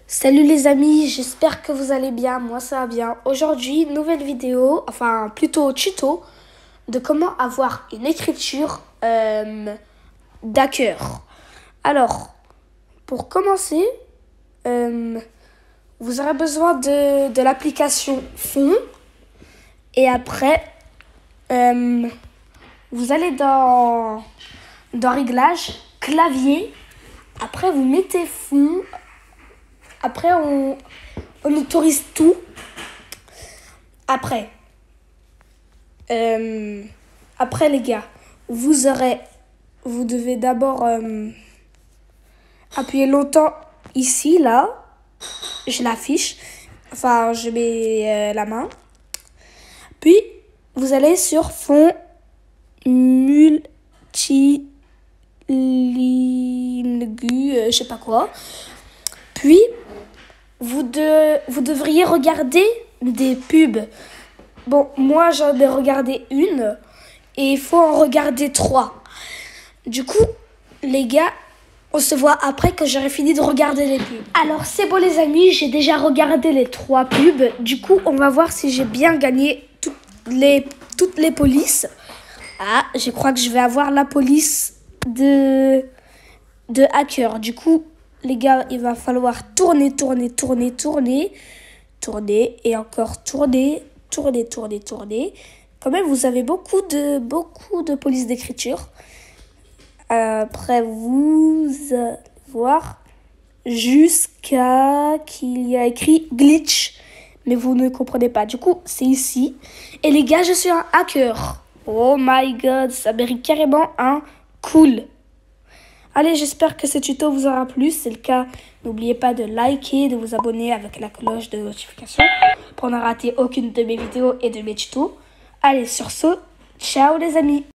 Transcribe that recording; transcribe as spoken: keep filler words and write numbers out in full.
Salut les amis, j'espère que vous allez bien, moi ça va bien. Aujourd'hui, nouvelle vidéo, enfin plutôt tuto, de comment avoir une écriture euh, d'hacker. Alors, pour commencer, euh, vous aurez besoin de, de l'application Fond. Et après, euh, vous allez dans, dans Réglages, Clavier. Après, vous mettez Fond. Après, on, on autorise tout. Après, euh, après les gars, vous aurez, vous devez d'abord euh, appuyer longtemps ici, là. Je l'affiche. Enfin, je mets euh, la main. Puis, vous allez sur fond multilingue, euh, je sais pas quoi. Puis, vous, de, vous devriez regarder des pubs. Bon, moi, j'en ai regardé une et il faut en regarder trois. Du coup, les gars, on se voit après que j'aurai fini de regarder les pubs. Alors, c'est bon les amis, j'ai déjà regardé les trois pubs. Du coup, on va voir si j'ai bien gagné toutes les, toutes les polices. Ah, je crois que je vais avoir la police de, de hacker. Du coup, les gars, il va falloir tourner, tourner, tourner, tourner, tourner et encore tourner, tourner, tourner, tourner. Quand même, vous avez beaucoup de, beaucoup de polices d'écriture. Après, vous allez voir jusqu'à qu'il y a écrit glitch, mais vous ne comprenez pas. Du coup, c'est ici. Et les gars, je suis un hacker. Oh my god, ça mérite carrément un cool. Allez, j'espère que ce tuto vous aura plu. Si c'est le cas, n'oubliez pas de liker, de vous abonner avec la cloche de notification pour ne rater aucune de mes vidéos et de mes tutos. Allez, sur ce, ciao les amis.